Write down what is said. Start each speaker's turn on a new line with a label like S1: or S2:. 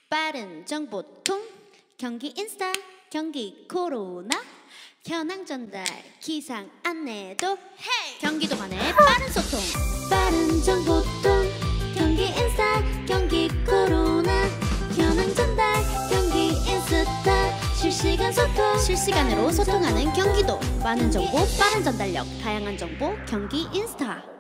S1: 빠른 정보통 경기 인스타 경기 코로나 현황 전달 기상 안내도 경기도만의 빠른 소통 빠른 정보통 경기 인스타 경기 코로나 현황 전달 경기 인스타 실시간 소통 실시간으로 소통하는 경기도 많은 정보 빠른 전달력 다양한 정보 경기 인스타